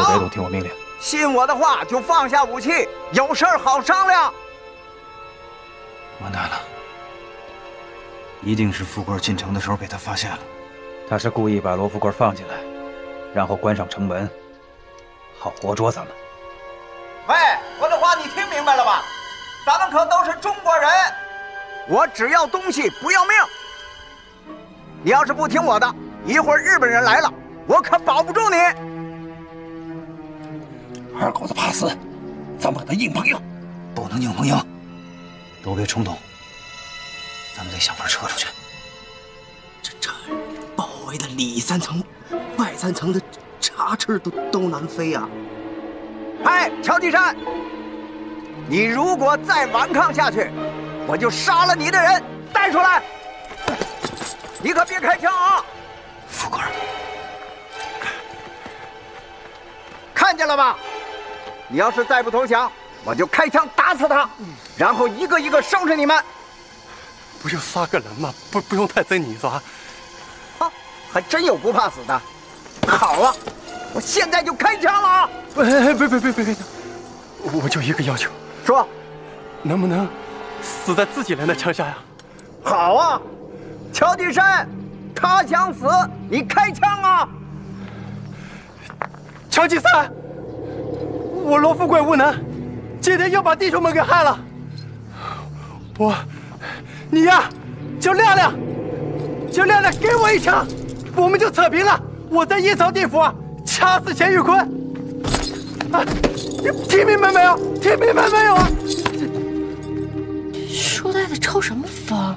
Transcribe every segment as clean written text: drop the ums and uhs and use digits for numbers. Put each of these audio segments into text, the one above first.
别动，听我命令。 信我的话就放下武器，有事儿好商量。 完蛋了，一定是富贵进城的时候被他发现了。他是故意把罗富贵放进来，然后关上城门，好活捉咱们。 喂，我的话你听明白了吧？咱们可都是中国人，我只要东西不要命。你要是不听我的，一会儿日本人来了，我可保不住你。 二狗子怕死，咱们跟他硬碰硬。 不能硬碰硬，都别冲动，咱们得想法撤出去。 这包围的里三层、外三层的插翅都难飞呀！ 哎，乔继山，你如果再顽抗下去，我就杀了你的人，带出来。你可别开枪啊！ 富贵， 看见了吧？你要是再不投降，我就开枪打死他，然后一个一个收拾你们。 不就4个人吗？不用太真你是吧？ 啊，还真有不怕死的。好啊，我现在就开枪了啊！ 别！我就一个要求， 说， 能不能死在自己人的枪下呀？ 好啊，乔继山，他想死，你开枪啊！ 乔继山，我罗富贵无能，今天又把弟兄们给害了。你呀，就亮亮给我一枪，我们就扯平了。我在阴曹地府啊，掐死钱玉坤。啊，你听明白没有？听明白没有啊？ 书呆子抽什么风？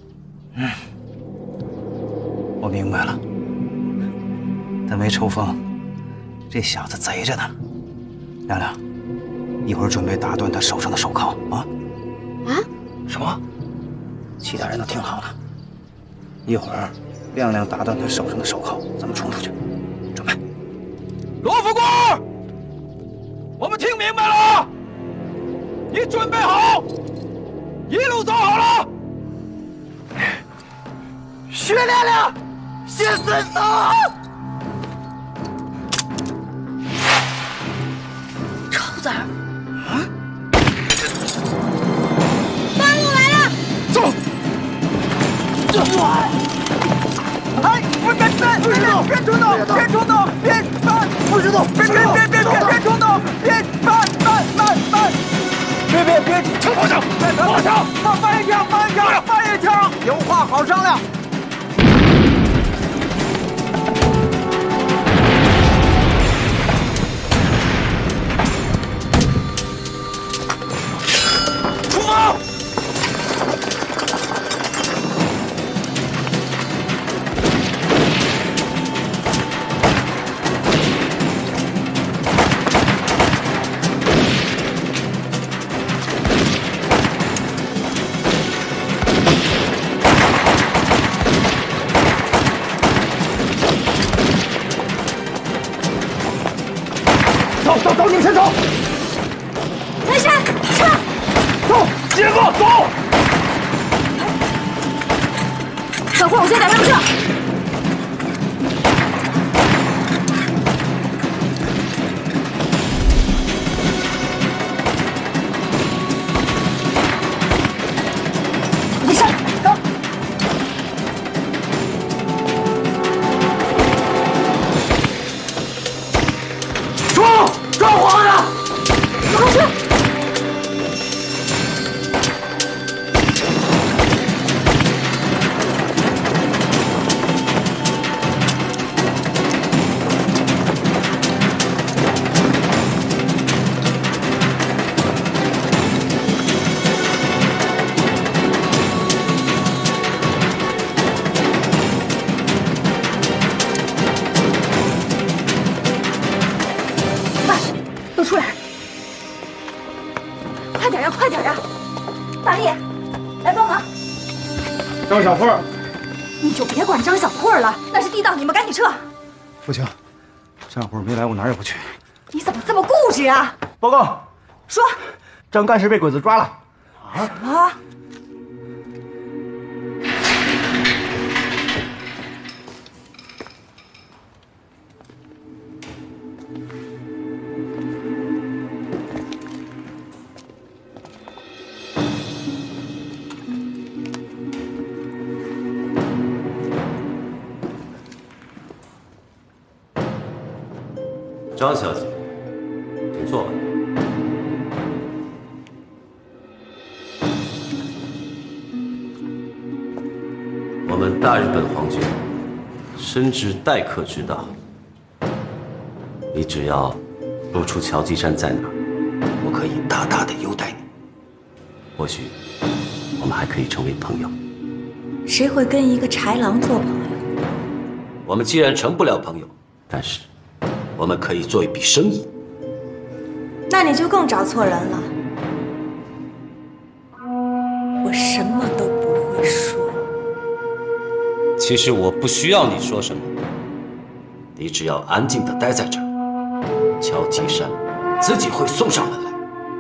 我明白了，他没抽风，这小子贼着呢。亮亮，一会儿准备打断他手上的手铐啊！什么？其他人都听好了，一会儿亮亮打断他手上的手铐，咱们冲出去。准备。罗富贵，我们听明白了，你准备好，一路走好了。 薛亮亮，先伸手！ 臭崽儿！ 哎，别冲动，别冲动，别慢，不许动，别冲动，别慢，别， 放枪， 放一枪，有话好商量。 出发！走，你们先走。 南山，撤！ 走，杰哥，走。 小慧，我先带他们撤。你上，走。 抓我的！ 快去！出来！快点呀！大力，来帮忙！ 张小慧， 你就别管张小慧了，那是地道，你们赶紧撤！ 不行，张小慧没来，我哪儿也不去。 你怎么这么固执啊？ 报告， 说， 张干事被鬼子抓了。 什么？ 张小姐，请坐吧。我们大日本皇军深知待客之道，你只要说出乔吉山在哪儿，我可以大大的优待你。或许我们还可以成为朋友。 谁会跟一个豺狼做朋友？ 我们既然成不了朋友，但是我们可以做一笔生意。 那你就更找错人了。我什么都不会说。 其实我不需要你说什么，你只要安静地待在这儿，乔吉山自己会送上门来。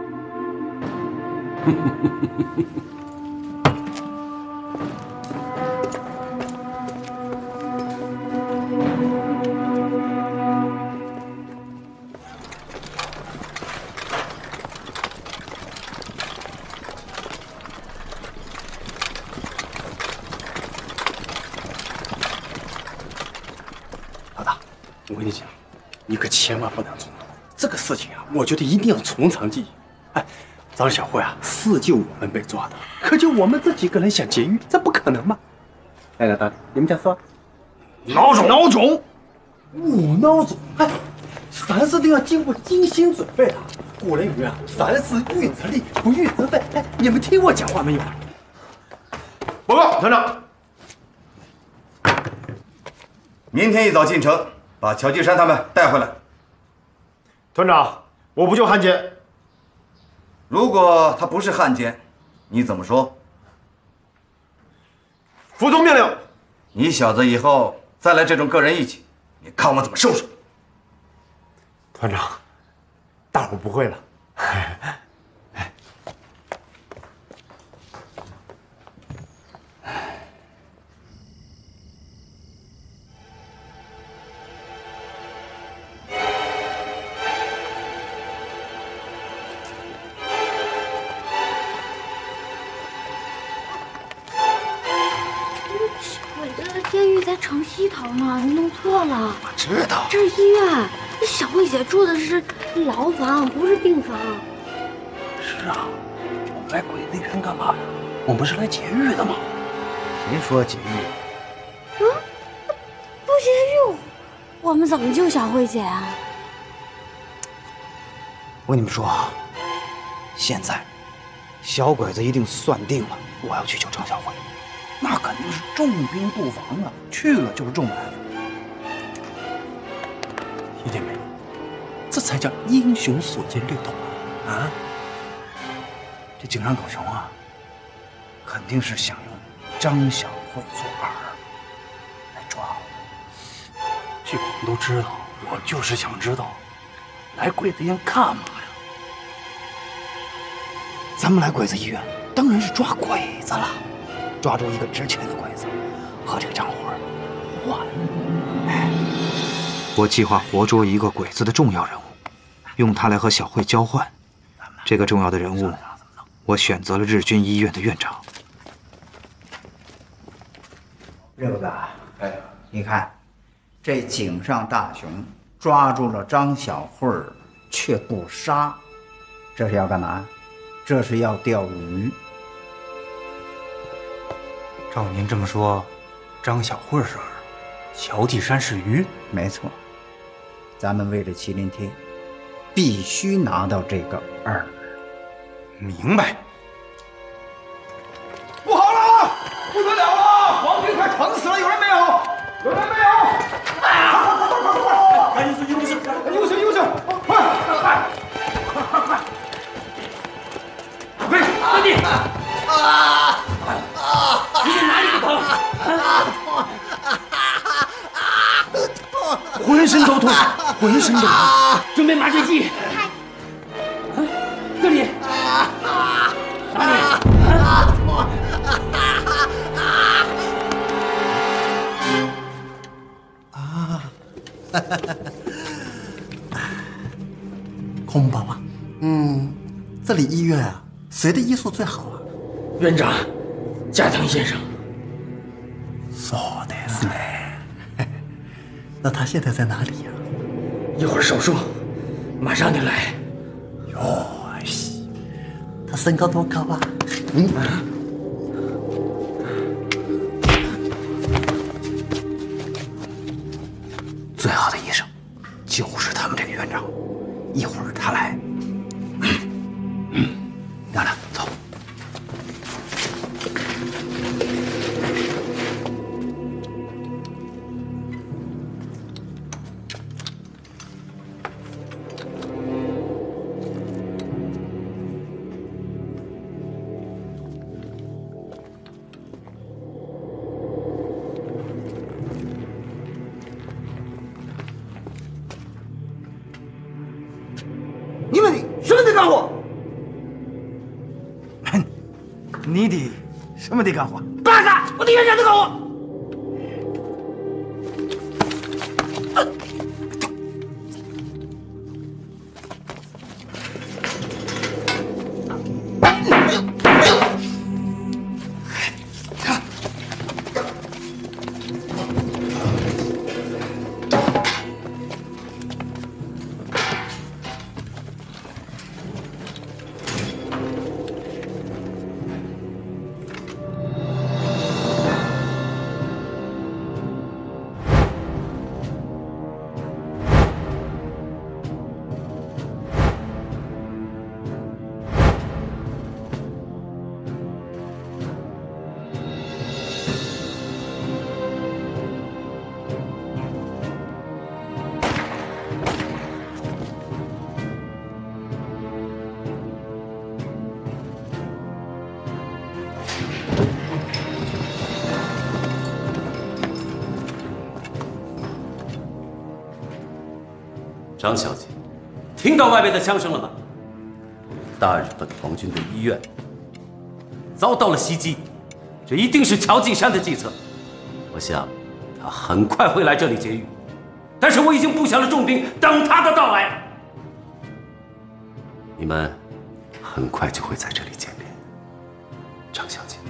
老大，我跟你讲，你可千万不能冲动。这个事情啊，我觉得一定要从长计议。哎，张小慧啊，是就我们被抓的，可就我们这几个人想劫狱，这不可能嘛！哎，老大，你们讲说，孬种，我孬种！哎，凡事都要经过精心准备的。古人云啊，凡事预则立，不预则废。哎，你们听我讲话没有？ 报告团长，明天一早进城，把乔吉山他们带回来。 团长，我不就汉奸。 如果他不是汉奸，你怎么说？ 服从命令。 你小子以后再来这种个人义气，你看我怎么收拾。 团长，大伙不会了。 监狱在城西头呢，你弄错了。 我知道， 这是医院，那小慧姐住的是牢房，不是病房。 是啊，我们来鬼子医院干嘛呀？我们是来劫狱的嘛。 谁说劫狱？ 不劫狱，我们怎么救小慧姐啊？ 我跟你们说啊，现在小鬼子一定算定了我要去救张小慧。那肯定是重兵布防啊，去了就是重埋伏。 听见没？这才叫英雄所见略同啊！ 这井上狗熊啊，肯定是想用张小慧做饵来抓我。 这个我们都知道，我就是想知道，来鬼子医院干嘛呀？ 咱们来鬼子医院，当然是抓鬼子了。抓住一个值钱的鬼子，和这个张花换。哎，我计划活捉一个鬼子的重要人物，用他来和小慧交换。这个重要的人物，我选择了日军医院的院长。 六子，哎，你看，这井上大雄抓住了张小慧儿，却不杀，这是要干嘛？这是要钓鱼。 照您这么说，张小慧是饵，乔继山是鱼。 没错，咱们为了麒麟贴，必须拿到这个饵。 明白。 不好了，不得了了！皇军快闯死了，有人没有？有人没有？快！赶紧优秀！快！ 喂，兄弟！你在哪里不疼？ 浑身都痛，浑身都痛。 准备麻醉剂。这里。哪里？ 空宝啊，这里医院啊，谁的医术最好啊？ 院长，加藤先生。 そうですね。那他现在在哪里呀？ 一会儿手术。 马上就来。 哟，他身高多高啊？ 最好的医生就是他们这个院长，一会儿他来。亮亮，走。 你们什么得干活？ 你的什么得干活？ 八个，我的院长得干活。 张小姐，听到外面的枪声了吗？大日本皇军的医院遭到了袭击，这一定是乔进山的计策。我想，他很快会来这里劫狱，但是我已经布下了重兵，等他的到来。你们很快就会在这里见面，张小姐。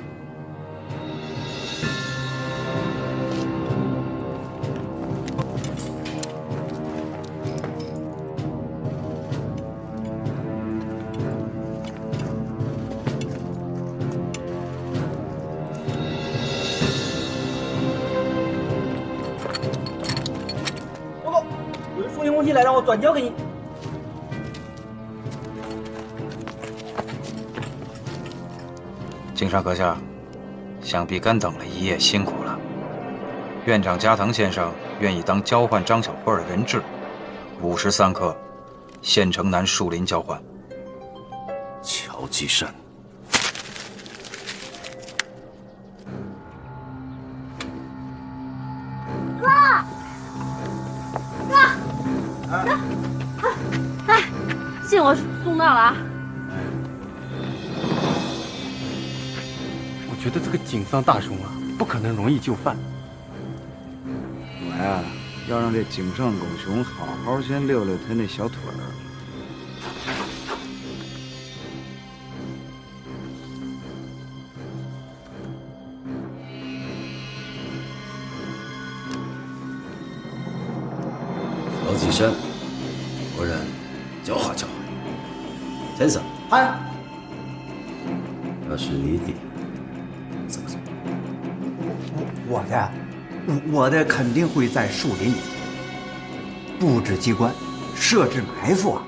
东西来让我转交给你。 井上阁下，想必干等了一夜，辛苦了。院长加藤先生愿意当交换张小慧的人质，53克，县城南树林交换。 乔继山。 信我送到了啊！ 我觉得这个井上大雄啊，不可能容易就范。 我呀，要让这井上狗熊好好先溜溜他那小腿儿。 乔继山，夫人，教化教化。 先生， 嗨， 要是你的，怎么做？ 我的肯定会在树林里布置机关，设置埋伏啊。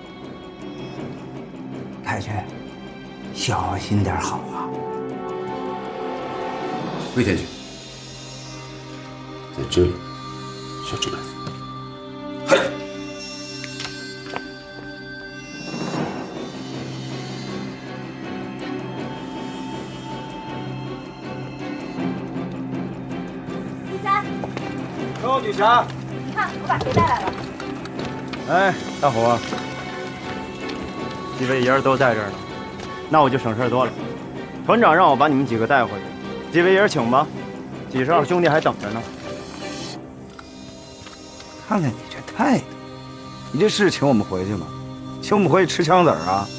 太君，小心点好啊。 魏天君，在这里设置埋伏。嗨。 女侠， 你看我把谁带来了？ 哎，大伙，几位爷儿都在这儿呢，那我就省事多了。团长让我把你们几个带回去，几位爷儿请吧，几十号兄弟还等着呢。 看看你这态度，你这是请我们回去吗？请我们回去吃枪子儿啊？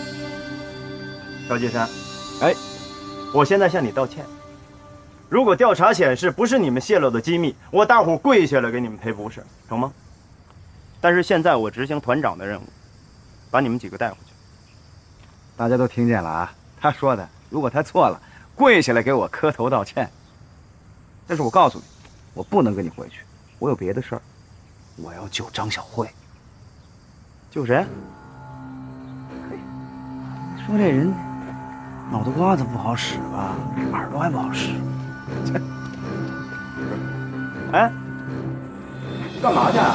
赵金山，哎，我现在向你道歉。 如果调查显示不是你们泄露的机密，我大伙跪下来给你们赔不是，成吗？但是现在我执行团长的任务， 把你们几个带回去。 大家都听见了啊，他说的，如果他错了，跪下来给我磕头道歉。但是我告诉你，我不能跟你回去，我有别的事儿，我要救张小慧。 救谁？ 说这人脑袋瓜子不好使吧，耳朵还不好使。 哎，干嘛去啊？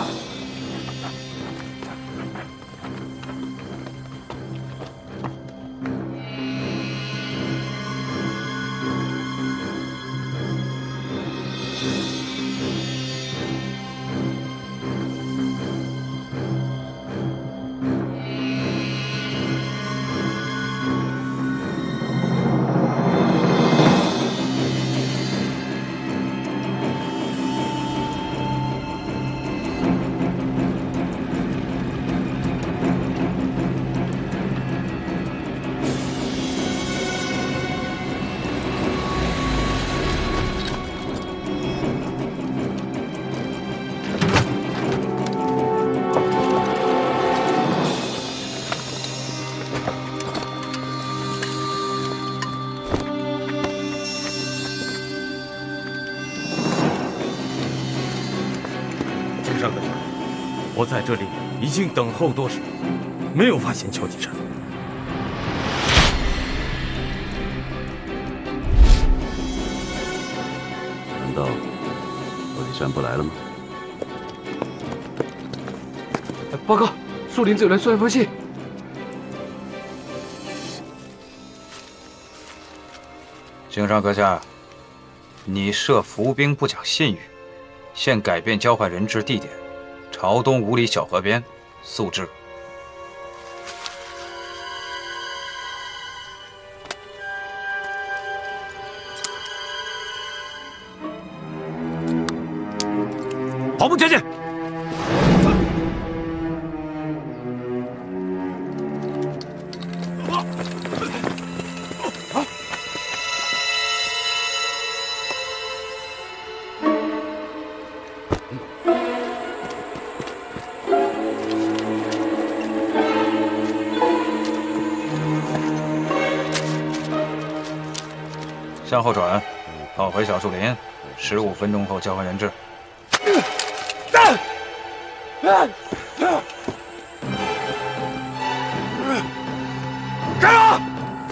我在这里已经等候多时，没有发现乔吉山。 难道乔吉山不来了吗？ 报告，树林子有人送一封信。 井上阁下，你设伏兵不讲信誉，现改变交换人质地点。 朝东5里小河边，速治。 跑步前进。 向后转，跑回小树林，15分钟后交换人质。 站住！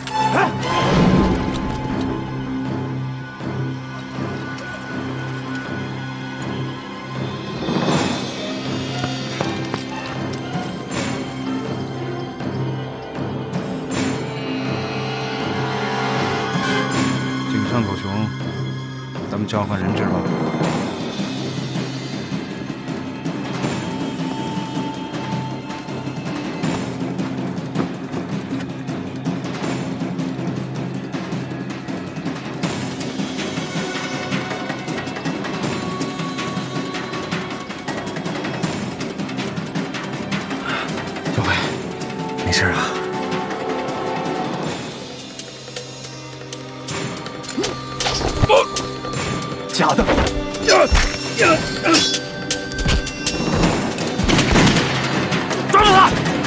井上狗熊，咱们交换人质吧。 没事啊。 假的！ 抓住他！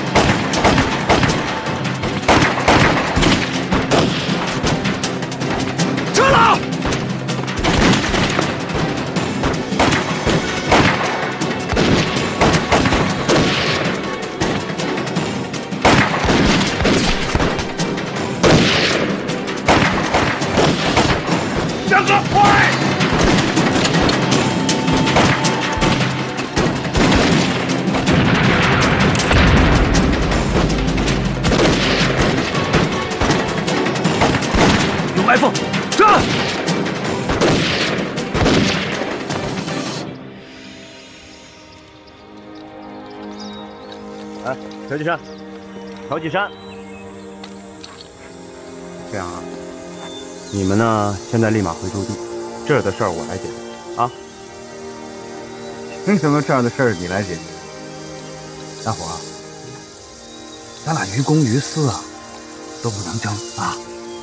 撤了！ 大哥，快！有埋伏，撤！ 哎，乔吉山，乔吉山，这样啊。 你们呢？现在立马回驻地，这儿的事儿我来解决啊！ 凭什么这样的事儿你来解决？大伙儿，咱俩于公于私啊，都不能争啊！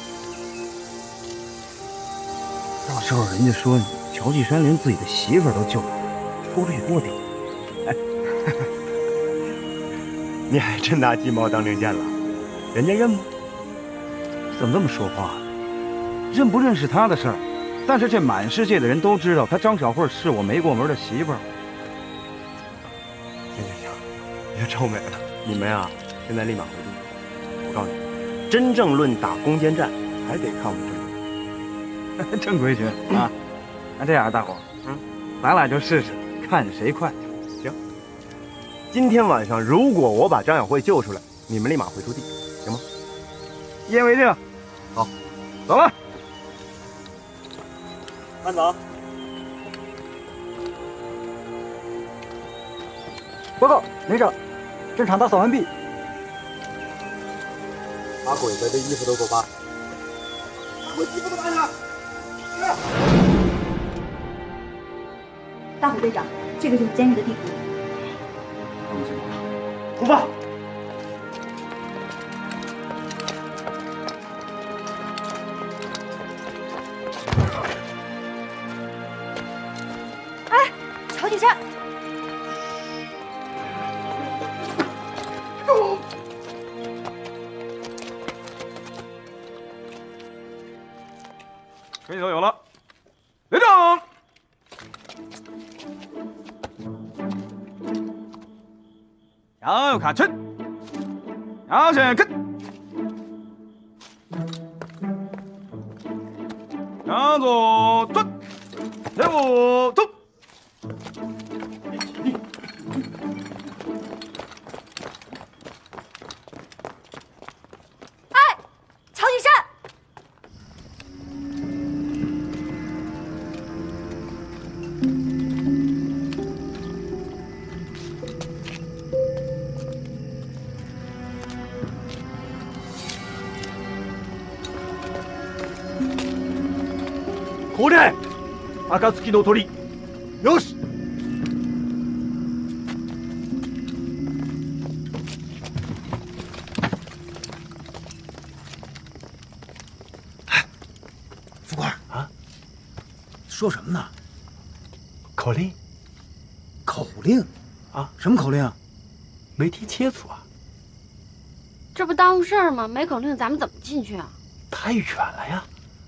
到时候人家说你乔继山连自己的媳妇儿都救不了，出去多丢人！哎， 你还真拿鸡毛当令箭了？人家认吗？ 怎么这么说话？认不认识他的事儿，但是这满世界的人都知道，他张小慧是我没过门的媳妇儿。 行行行，别臭美了，你们啊，现在立马回去。我告诉你，真正论打攻坚战，还得看我们郑郑规矩啊。那这样，大伙儿，咱俩就试试，看谁快。 行。今天晚上，如果我把张小慧救出来，你们立马回驻地，行吗？ 一言为定。 好， 走了。 慢走。 报告，连长，战场打扫完毕。 把鬼子的衣服都给我扒。我衣服都扒了。 大虎队长，这个就是监狱的地图。 出发。 哎，曹景山。 水都有了，连长。向右看齐，向前看，向左转，向右走。 哎，曹景山。 これ、暁の鳥。よし。 副官啊，说什么呢？ 口令。 口令啊？什么口令？ 没听清楚啊。 这不耽误事儿吗？没口令，咱们怎么进去啊？ 太远了呀。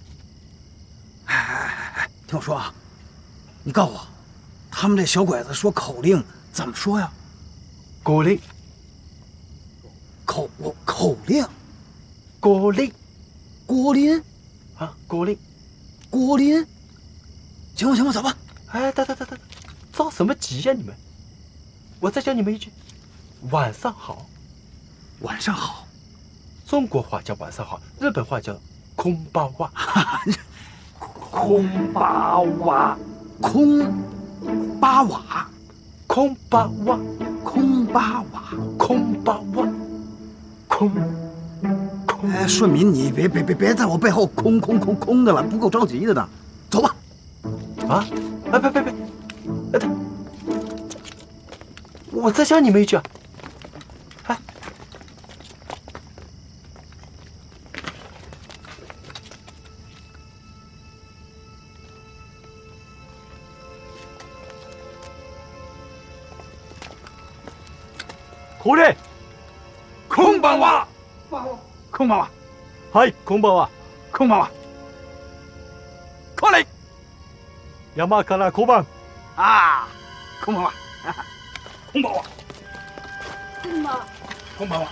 听我说啊，你告诉我，他们这小鬼子说口令怎么说呀？ 口令。 口令。 果林。 果林。 啊，果林。 果林。行吧，行吧，走吧。 哎，等，着什么急呀你们？我再教你们一句：晚上好。 晚上好。 中国话叫晚上好，日本话叫空巴哇。 空巴瓦，空巴瓦， 空巴瓦， 空巴瓦， 空巴瓦，空。 哎，顺民，你别在我背后空的了，不够着急的呢。走吧。 啊？哎，别，我再教你们一句啊。哎。これ、こんばんは。 こんばんは。 はい、こんばんは。 こんばんは。 これ、山から小判。 啊，こんばんは。 こんばんは。 こんばんは。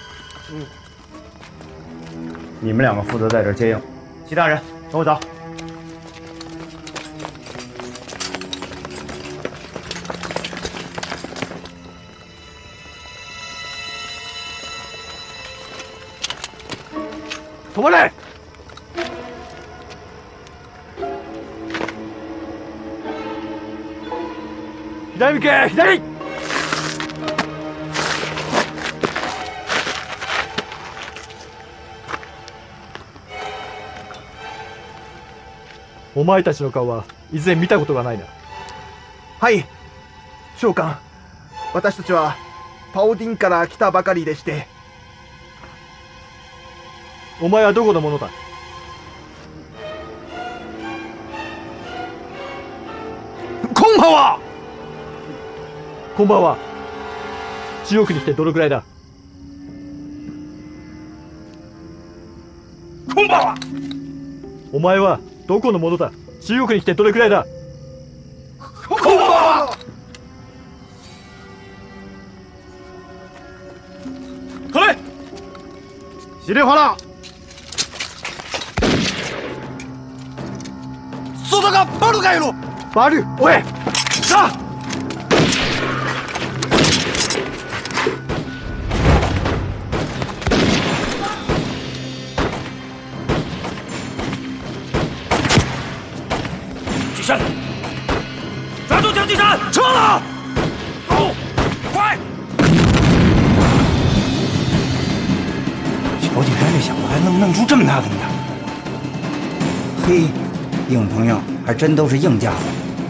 你们两个负责在这儿接应，其他人跟我走。 止まれ！左向け、左！お前たちの顔はいずれ見たことがないな。 はい、将官。私たちはパオディンから来たばかりでして。 お前はどこの者だ？ こんばんは。 こんばんは。中国に来てどのくらいだ？ お前はどこの者だ？中国に来てどれくらいだ？ 空母！ 好嘞，稀里哗啦。 外がバルがいる。 バル，喂，杀！ 巨山，抓住蒋巨山，撤了！走，快！ 乔金山这小子还能弄出这么大动静？嘿，硬朋友还真都是硬家伙。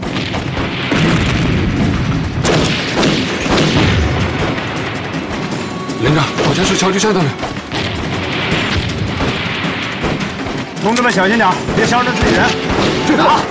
连长，好像是乔金山他们。 同志们小心点，别伤着自己人。去打！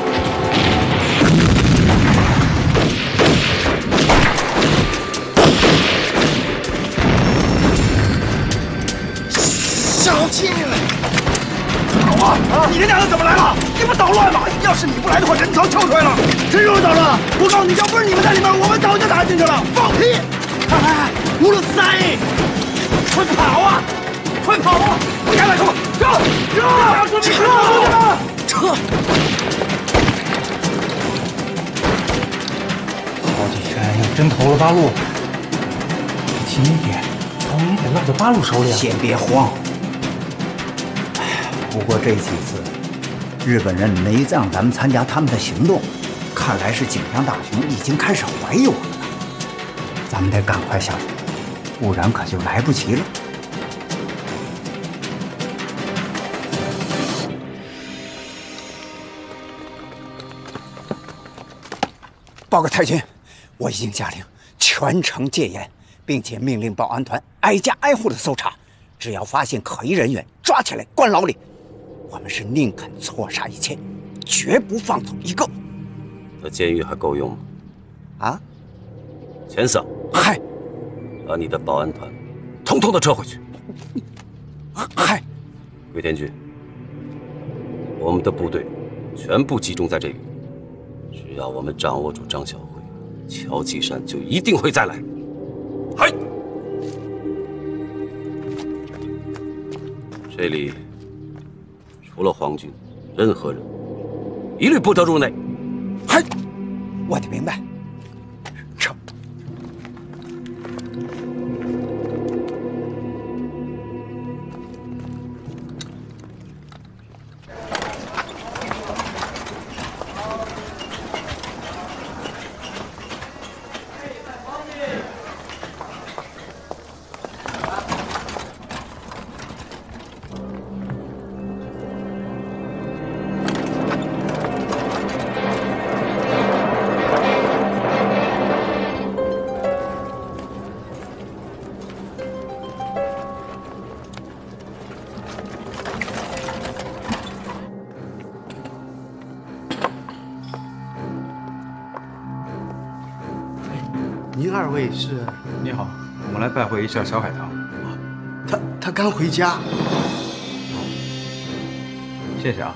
小气了！老王，你这两个怎么来了？你不捣乱吗？要是你不来的话，人早撬出来了。谁说捣乱？我告诉你，要不是你们在里面，我们早就打进去了。放屁！哎，乌鲁塞，快跑啊！快跑啊！不敢外出，撤！撤！ 乔金山要真投了八路，今天咱们得落到八路手里。先别慌。不过这几次，日本人没让咱们参加他们的行动，看来是景阳大雄已经开始怀疑我们了。咱们得赶快下手，不然可就来不及了。 报告太君，我已经下令全城戒严，并且命令保安团挨家挨户的搜查，只要发现可疑人员，抓起来关牢里。我们是宁肯错杀1千，绝不放走一个。 那监狱还够用吗？ 啊？ 钱桑， 嗨， 把你的保安团统统的撤回去。 嗨， 桂田君，我们的部队全部集中在这里。只要我们掌握住张小慧，乔继山就一定会再来。嗨，这里除了皇军，任何人一律不得入内。 嗨，我的明白。撤。 您二位是？ 你好，我们来拜会一下小海棠。 他刚回家。 谢谢啊。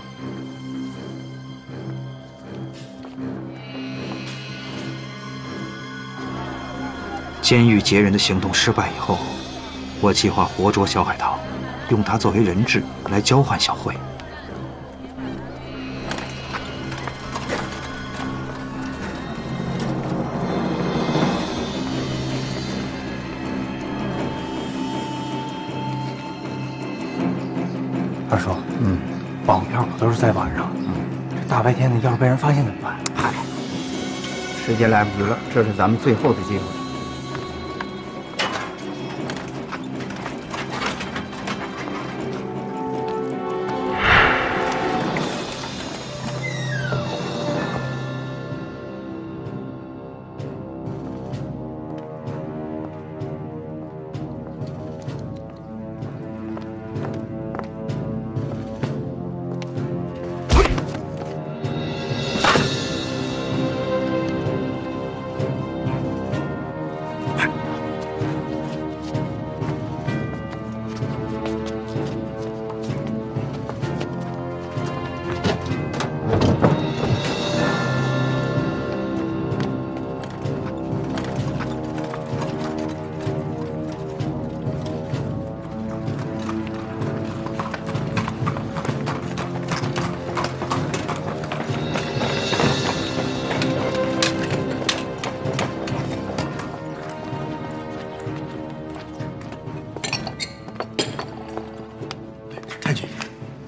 监狱劫人的行动失败以后，我计划活捉小海棠，用它作为人质来交换小慧。二叔，绑票可都是在晚上，这大白天的，要是被人发现怎么办？嗨，时间来不及了，这是咱们最后的机会。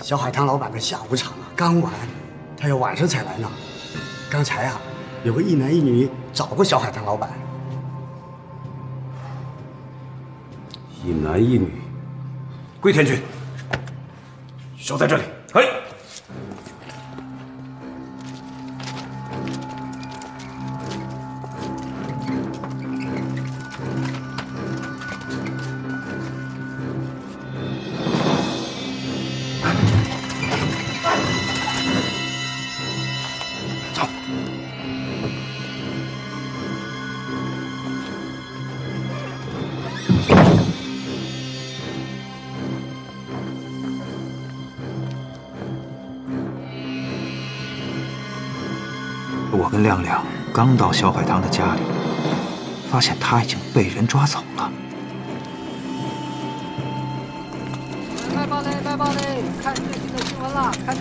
小海棠老板的下午场啊刚完，他要晚上才来呢。刚才啊，有个一男一女找过小海棠老板。 一男一女，归田君，守在这里。嘿。 我跟亮亮刚到小海棠的家里，发现他已经被人抓走了。 卖报嘞，卖报嘞！看最新的新闻了，看。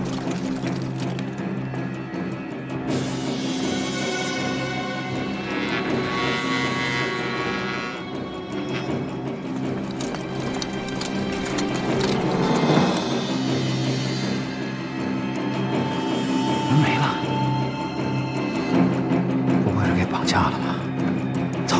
人没了。 绑架了吧？走。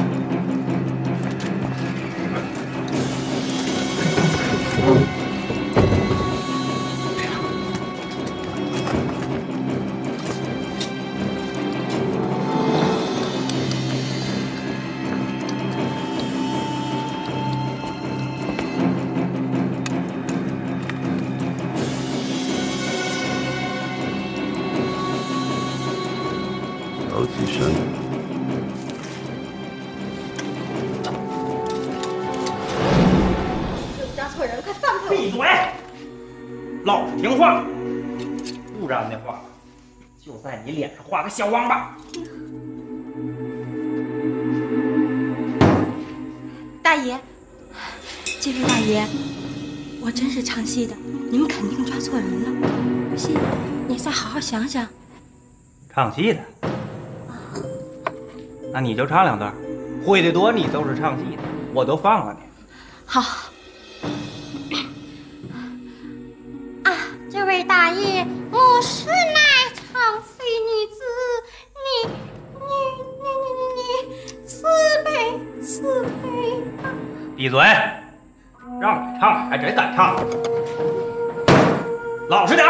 高继山。 闭嘴！老实听话，不然的话，就在你脸上画个小王八。 大爷，这位大爷，我真是唱戏的，你们肯定抓错人了。不信，你再好好想想。 唱戏的？那你就唱两段，会的多，你都是唱戏的，我都放了你。 好。 这位大爷，我是乃长飞女子，你慈悲慈悲啊！ 闭嘴！让你唱，还真敢唱！老实点！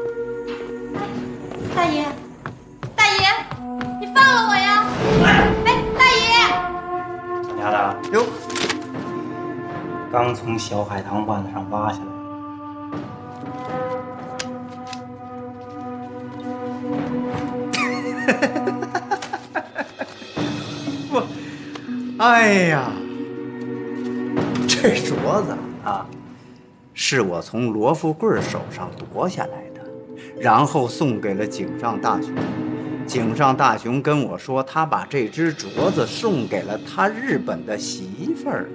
大爷，大爷，你放了我呀！哎，大爷！ 小丫头，哟，刚从小海棠腕子上挖下来。 哎呀，这镯子啊，是我从罗富贵手上夺下来的，然后送给了井上大雄。井上大雄跟我说，他把这只镯子送给了他日本的媳妇儿。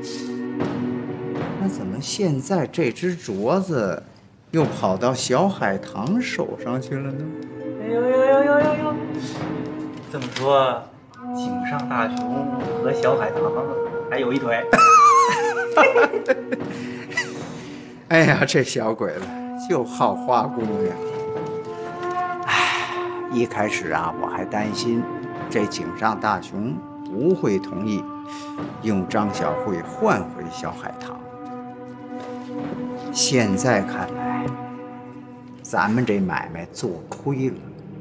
那怎么现在这只镯子又跑到小海棠手上去了呢？ 哎呦！这么说，井上大雄和小海棠还有一腿。 哎呀，这小鬼子就好花姑娘。哎，一开始啊，我还担心这井上大雄不会同意用张小慧换回小海棠。现在看来，咱们这买卖做亏了。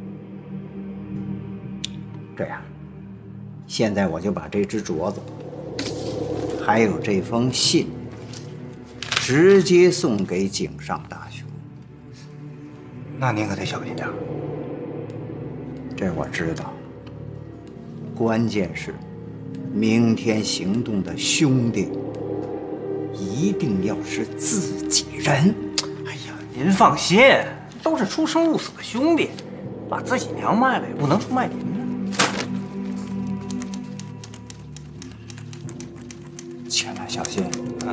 这样，现在我就把这只镯子，还有这封信，直接送给井上大雄。 那您可得小心点。 这我知道。关键是，明天行动的兄弟一定要是自己人。 哎呀，您放心，都是出生入死的兄弟，把自己娘卖了也不能出卖您呢。 千万小心啊！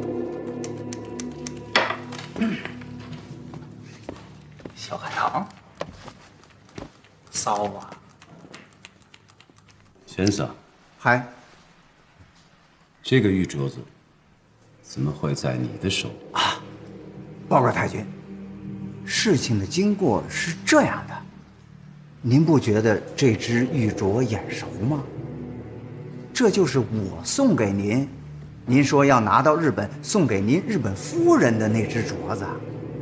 小海棠，骚啊！ 先生， 嗨， 这个玉镯子怎么会在你的手啊？ 报告太君，事情的经过是这样的，您不觉得这只玉镯眼熟吗？这就是我送给您，您说要拿到日本送给您日本夫人的那只镯子。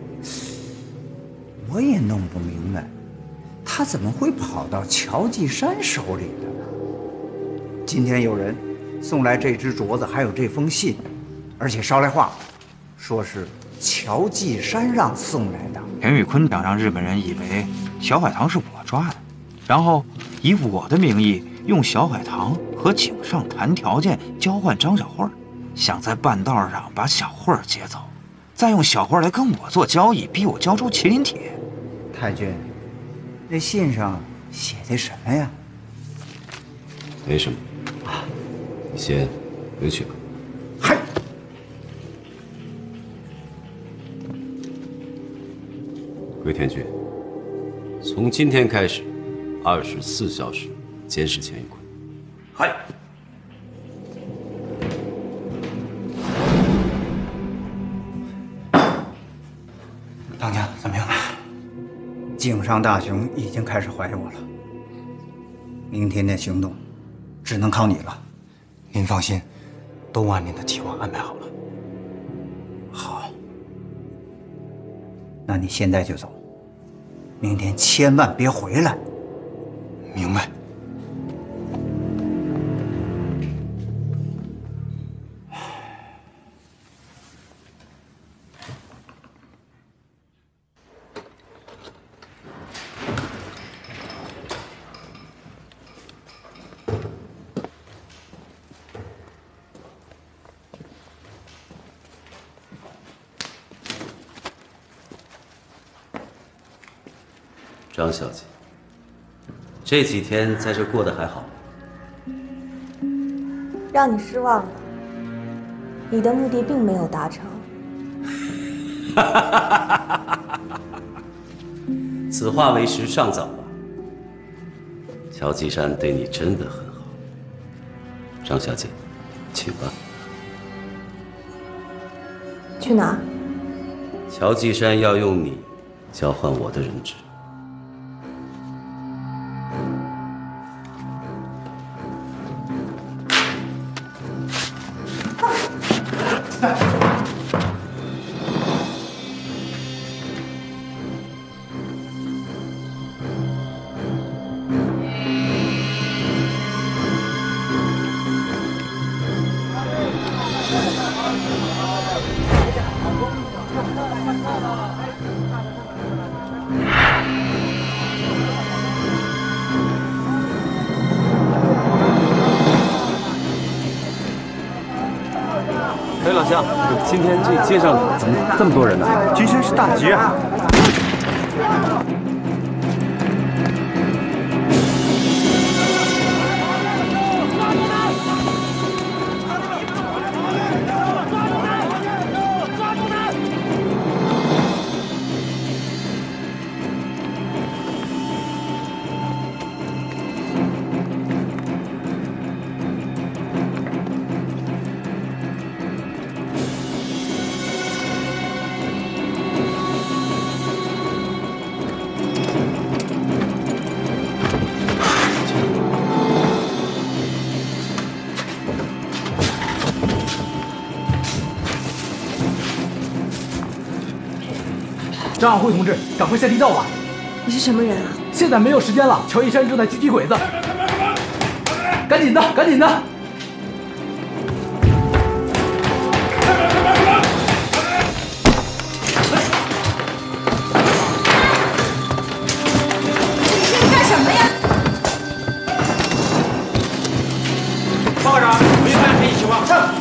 我也弄不明白，它怎么会跑到乔继山手里的呢？今天有人送来这只镯子，还有这封信，而且捎来话，说是乔继山让送来的。 田宇坤想让日本人以为小海棠是我抓的，然后以我的名义用小海棠和井上谈条件交换张小慧，想在半道上把小慧接走，再用小慧来跟我做交易，逼我交出麒麟铁。 太君，那信上写的什么呀？ 没什么，你先回去吧。 嗨， 龟田君，从今天开始，24小时监视钱宇坤。 嗨。 当家怎么样？井上大雄已经开始怀疑我了。明天的行动只能靠你了。 您放心，都按您的计划安排好了。 好，那你现在就走，明天千万别回来。 明白。 张小姐，这几天在这过得还好吗？ 让你失望了，你的目的并没有达成。 此话为时尚早吧？乔继山对你真的很好，张小姐，请吧。 去哪儿？ 乔继山要用你交换我的人质。 哎，老乡，今天这街上怎么这么多人呢？ 今天是大节啊！ 张小慧同志，赶快下地道吧！ 你是什么人啊？ 现在没有时间了，乔一山正在狙击鬼子，赶紧的，赶紧的！ 你干什么呀？ 报告长，没发现黑衣情况。上。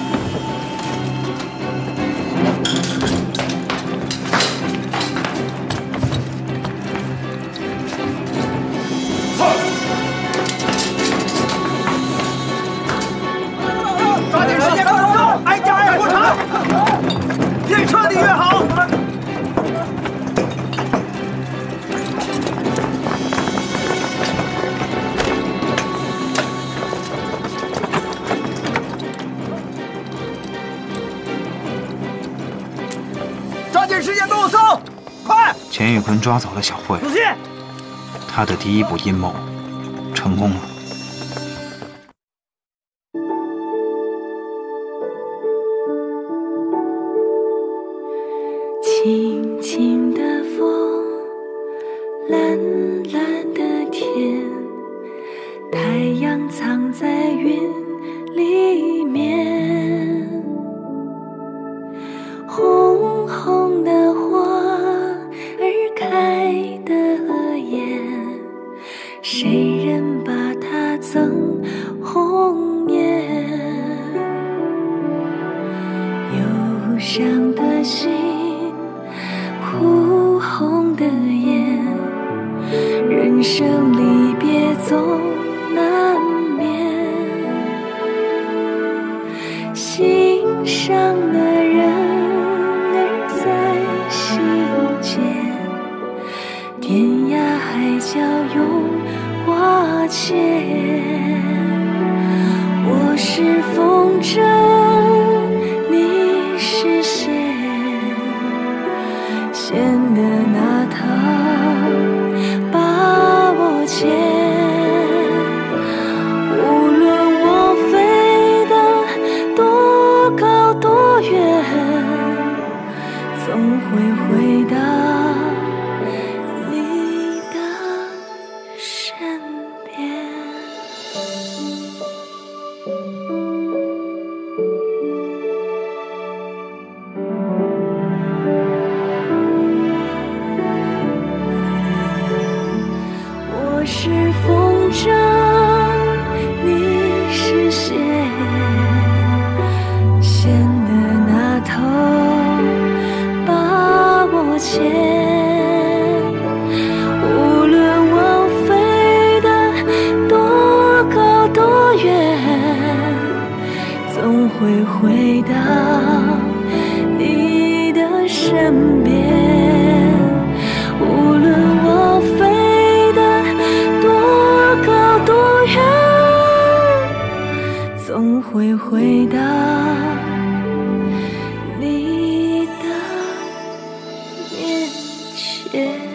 玉坤抓走了小慧，他的第一步阴谋成功了。 轻轻的风，蓝蓝的天，太阳藏在云里面，红红的花儿开得艳，谁人把它赠红颜？忧伤的心，哭红的眼，人生离别总难免，心上的人儿在心间，天涯海角永挂牵。我是风筝，你是线，线的那头把我牵，无论我飞得多高多远，总会回到你的身边。我是风筝，你是线，线的那头把我牵，无论我飞得多高多远，总会回到你的身边。无论我飞得多高多远，总会回到你的面前。